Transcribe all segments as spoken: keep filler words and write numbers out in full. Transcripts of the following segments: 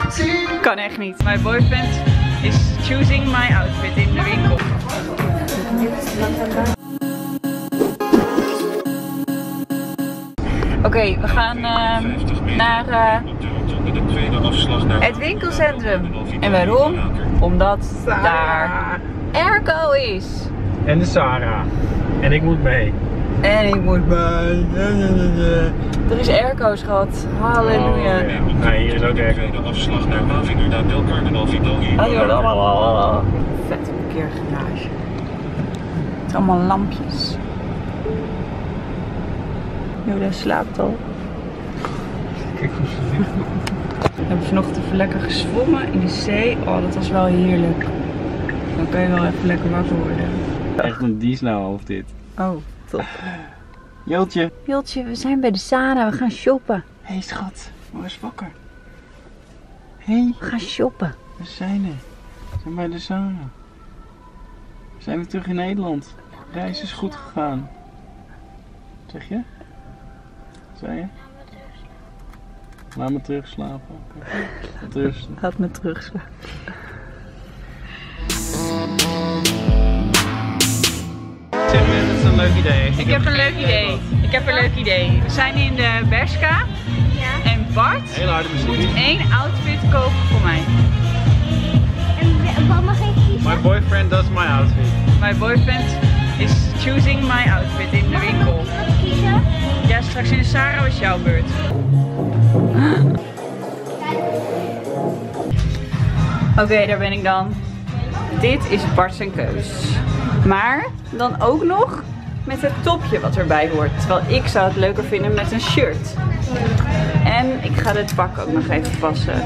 Kan echt niet. My boyfriend is choosing my outfit in de winkel. Oké, okay, we gaan uh, naar uh, het winkelcentrum. En waarom? Omdat Sarah. Daar airco is. En de Sarah. En ik moet mee. En ik moet mee. Er is airco, schat. Halleluja. Oh, ja. Nee, hier is ook airco. De afslag naar Mavinger naar Belcarmen Vidalgi. Vette parkeergarage. Het zijn allemaal lampjes. Joda slaapt al. Kijk hoe ze ligt. We hebben vanochtend even lekker gezwommen in de zee. Oh, dat was wel heerlijk. Dan kan je wel even lekker wakker worden. Echt een dieselhoofd dit. Oh, top. Jiltje. Jiltje, we zijn bij de Sarah. We gaan shoppen. Hé hey, schat, word eens wakker. Hé. Hey. We gaan shoppen. We zijn er. We zijn bij de Sarah. We zijn weer terug in Nederland. De reis is goed gegaan. Wat zeg je? Wat zei je? Laat me terug slapen. Laat rusten. Laat me terug slapen. Zeg me, dat is een leuk idee. Ik, ik heb een leuk idee. Ik heb een leuk idee. We zijn in de Bershka. Ja. En Bart Heel harde muziek. moet één outfit kopen voor mij. En wat mag ik kiezen? My boyfriend does my outfit. My boyfriend is choosing my outfit in de winkel. Mag ik kiezen? Ja, straks in de Sarah is jouw beurt. Oké, okay, daar ben ik dan. Dit is Bart zijn keus. Maar dan ook nog met het topje wat erbij hoort. Terwijl ik zou het leuker vinden met een shirt. En ik ga dit pak ook nog even passen.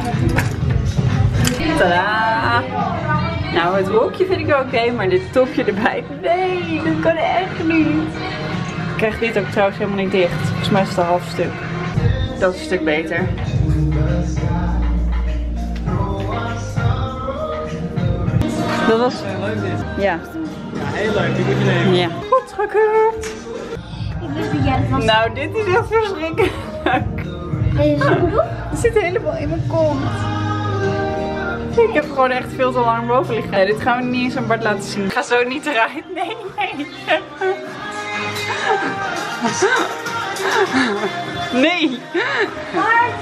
Tadaa! Nou, het rokje vind ik wel oké, okay, maar dit topje erbij, nee, dat kan echt niet. Ik krijg dit ook trouwens helemaal niet dicht. Volgens mij is het een half stuk. Dat is een stuk beter. Dat was... Ja. Ja, heel leuk. Die moet je nemen. Ja. Goed gekeurd. Ik wist dat jij dat was. Nou, dit is echt verschrikkelijk. Deze is een broek? Het zit helemaal in mijn kont. Ik heb gewoon echt veel te lang boven liggen. Nee, dit gaan we niet eens aan Bart laten zien. Ik ga zo niet eruit. Nee, nee. Nee. Bart.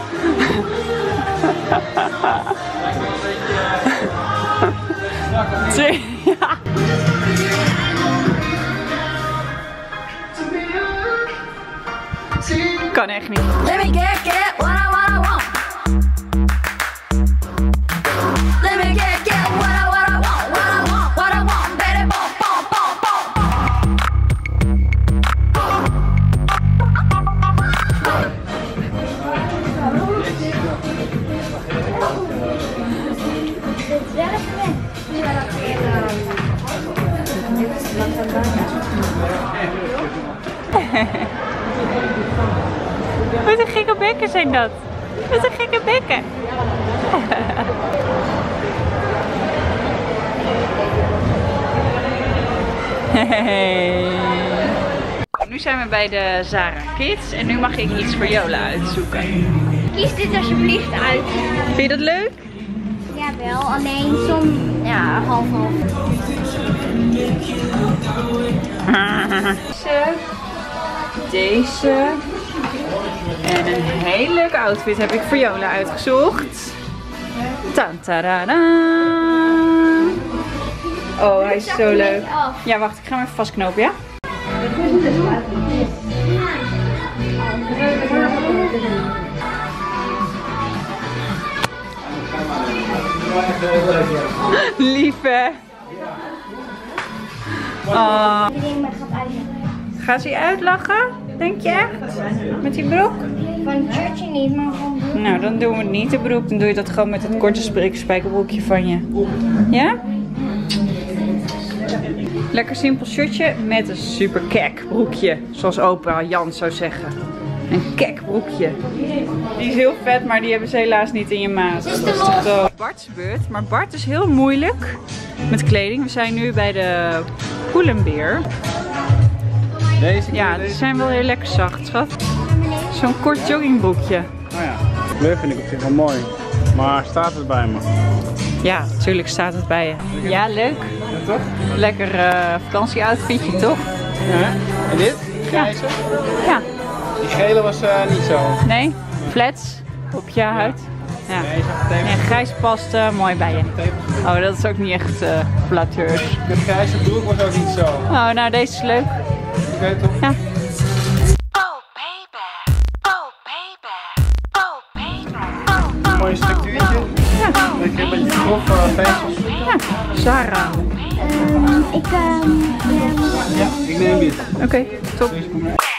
Twee. Ja. Kan echt niet. Let me get, get what I, what I want. Let me get, get what I, what I want, what I want, what I want, baby, boom, boom, boom, boom. Wat een gekke bekken zijn dat. Wat een gekke bekken. Hey. Nu zijn we bij de Zara Kids en nu mag ik iets voor Jola uitzoeken. Kies dit alsjeblieft uit. Vind je dat leuk? Jawel, alleen som, ja, half half. Deze, deze en een hele leuke outfit heb ik voor Jola uitgezocht. Tantarada. Oh, hij is zo leuk. Ja, wacht, ik ga hem even vastknopen, ja? Lieve. Oh. Gaat hij uitlachen? Denk je echt? Met die broek? Van het shirtje niet, maar van broek. Nou, dan doen we het niet de broek. Dan doe je dat gewoon met het korte spijkerbroekje van je. Ja? Lekker simpel shirtje met een super kek broekje. Zoals opa Jan zou zeggen. Een kek broekje. Die is heel vet, maar die hebben ze helaas niet in je maat. Dat is te groot. Bart's beurt. Maar Bart is heel moeilijk met kleding. We zijn nu bij de Poelenbeer. Deze Ja, die zijn wel heel lekker zacht, schat. Zo'n kort joggingbroekje. Oh ja, de kleur vind ik op zich wel mooi. Maar staat het bij me? Ja, natuurlijk staat het bij je. Ja, leuk. Ja, toch? Lekker uh, vakantie-outfitje, toch? Ja. En dit? Grijze? Ja. Die gele was uh, niet zo. Nee? Flats op je huid? Ja. Nee, je zag het Nee, grijs past uh, mooi bij je. Oh, dat is ook niet echt uh, flatteur. De grijze broek was ook niet zo. Oh, nou deze is leuk. Ik weet toch? Ja. Mooi structuurtje. Ja. Lekker een beetje grof uh, vezels. Ja. Sarah. Um, ik um, Ja, ik neem dit. Oké, okay, top. Deze komt mee.